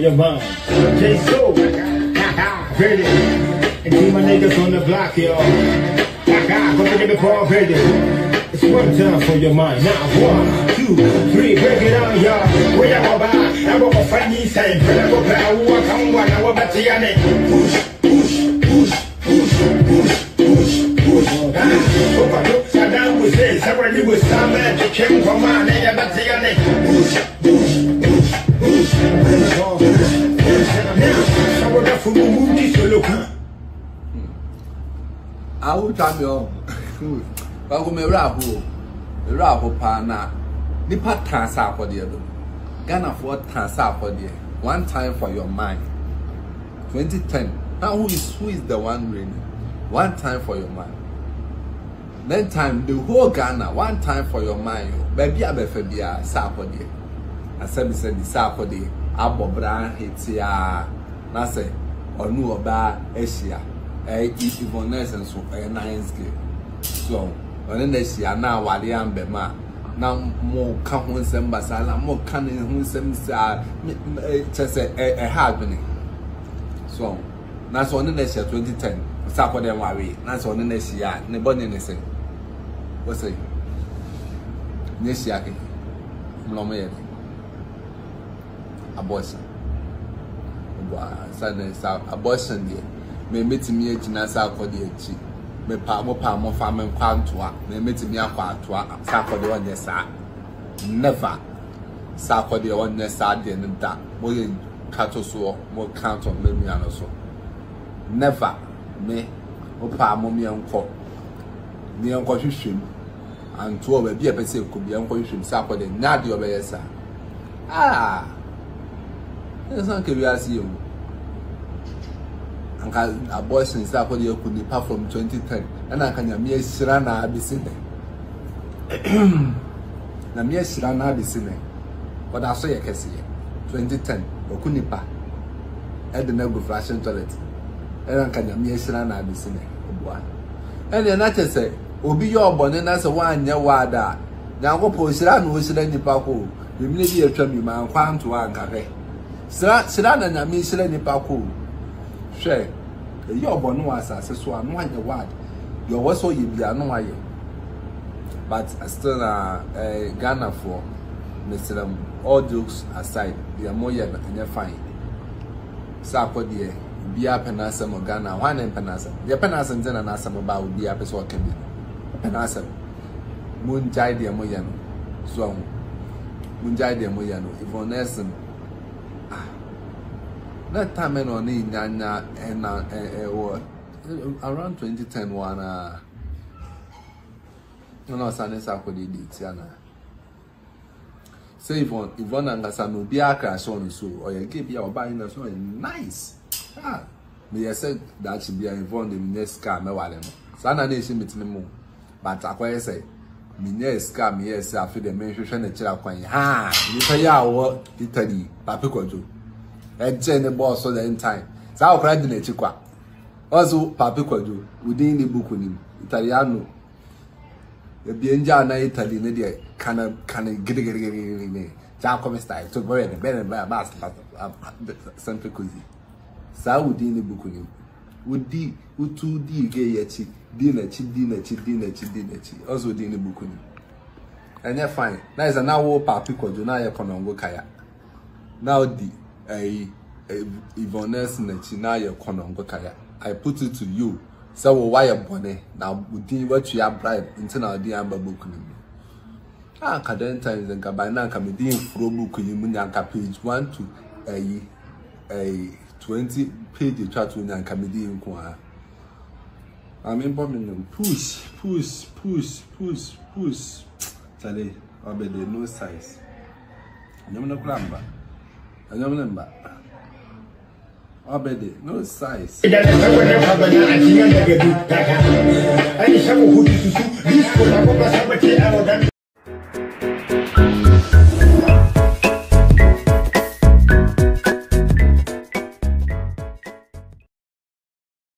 your mind. J So, ready. And keep my niggas on the block, y'all. Go to the before ready. It's one time for your mind. Now 1, 2, 3, break it down, y'all. Where y'all about? I go for funny side. I go back. I come one. I go back to your neck. Push, push, push, push, push, push, push. So down with this. Somebody was some man to came from my name. Back to your neck. Push, push, push, push. Now, someone for move this to look. I will tell you. But we may rabu pana. Nipa tansa for the other. Ghana for tansa for the one time for your mind. 2010. Now who is the one reigning? One time for your mind. Then time the whole Ghana. One time for your mind. Baby, I be febia sa for the. I said the sa for the. Abo bra hitia. Na say onu oba Asia. Yvonne Nelson so nice girl. So when they see now wali ambema now more can who sem basala more can who sem sa just a happening. So that's one next year 2010 support them worry that's one next year ne body ne say what say next year ke mlome abortion abortion there me metimi agina Sarkodie echi me pa mo fa me kwantoa me metimi akwa atoa Sarkodie onye sa never Sarkodie onye sa de nda mo ye kato so mo kanto me miano so never me mo pa mo mi enko hwehwem anto ba bia pese ko bia enko hwehwem Sarkodie na de obeye sa esa ke wi asi yo abortion is that you could depart from 2010 and I can me shirana abisine na me shirana abisine but I saw you can see 2010 okunipa e de na go flashing toilet and I can me shirana abisine oboa and na say obi yo obone na say wanye wada na go po shira na o shira nipa ko bi mi bi atwa mi ma kwanto ankafe shira na nya me shira nipa ko share your bono asase so anu anya word your waso ye bia no aye but still Ghana for Mr. all jokes aside they are more and fine Sarkodie bia penasa mo Ghana one and penasa the penasa nzena na asem ba wo bia pese o ka bi penasa munjai de mo ye no so munjai de mo ye no Yvonne Nelson that time on Nyanya and around 2010 one no Sunday Sarkodie Tiana. Say Yvonne and Gasano Biaka so so or you give your buying so nice. Me said that should be involved in next car me wale no. Sana nation meet me but I say me next car me yes I feel the mention the chira kwan you pay ya Italy Papa Kojo. Eje ne boss all the time. Sa okra di na chikwa. Also Papa Kojo within the book ni Italiano. E bi enja na Italy ne de kana gidi. Ja come style. So very the bass sempre così. Sa within the book ni. Udi utu di ge yachi di na chi. Also within the book ni. And you fine. Now is now wo Papa Kojo na ye konongo kaya. Now di Yvonne Nelson na your konongo kaya. I put it to you. So why you born now within what you have bribe until now the amber book. Kaden times and kabana kamedi fro book you munyanka page 1 to a 20 page chat to nyanka kamedi nko I'm important push. Tale obede no size. Nyamna kulamba. Number. Obede, no size.